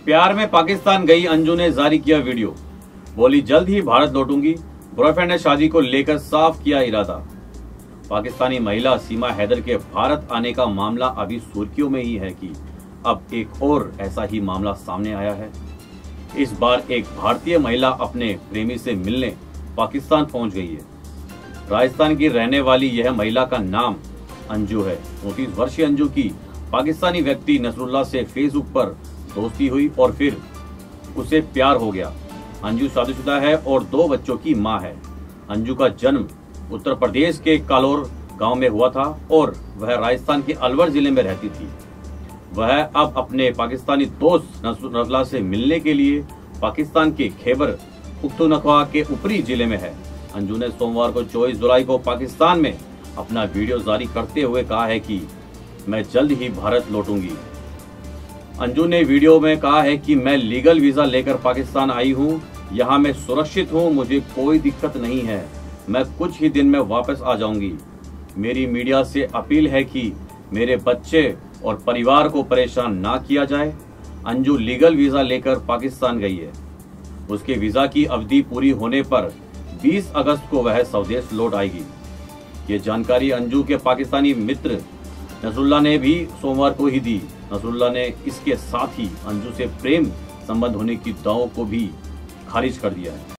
प्यार में पाकिस्तान गई अंजू ने जारी किया वीडियो। बोली जल्द ही भारत लौटूंगी। बॉयफ्रेंड ने शादी को लेकर साफ किया इरादा। पाकिस्तानी महिला सीमा हैदर के भारत आने का मामला अभी सुर्खियों में ही है कि अब एक और ऐसा ही मामला सामने आया है। इस बार एक भारतीय महिला अपने प्रेमी से मिलने पाकिस्तान पहुंच गई है। राजस्थान की रहने वाली यह महिला का नाम अंजू है। 29 वर्षीय अंजू की पाकिस्तानी व्यक्ति नसरुल्लाह से फेसबुक पर दोस्ती हुई और फिर उसे प्यार हो गया। अंजू शादीशुदा है और 2 बच्चों की मां है। अंजू का जन्म उत्तर प्रदेश के कालोर गांव में हुआ था और वह राजस्थान के अलवर जिले में रहती थी। वह अब अपने पाकिस्तानी दोस्त नसरुल्लाह से मिलने के लिए पाकिस्तान के खैबर पख्तूनख्वा के ऊपरी जिले में है। अंजू ने सोमवार को 24 जुलाई को पाकिस्तान में अपना वीडियो जारी करते हुए कहा है कि मैं जल्द ही भारत लौटूंगी। अंजू ने वीडियो में कहा है कि मैं लीगल वीजा लेकर पाकिस्तान आई हूं। यहां मैं सुरक्षित हूं, मुझे कोई दिक्कत नहीं है। मैं कुछ ही दिन में वापस आ जाऊंगी। मेरी मीडिया से अपील है कि मेरे बच्चे और परिवार को परेशान ना किया जाए। अंजू लीगल वीजा लेकर पाकिस्तान गई है। उसके वीजा की अवधि पूरी होने पर 20 अगस्त को वह स्वदेश लौट आएगी। ये जानकारी अंजू के पाकिस्तानी मित्र नसरुल्लाह ने भी सोमवार को ही दी। नसरुल्लाह ने इसके साथ ही अंजू से प्रेम संबंध होने की दावों को भी खारिज कर दिया है।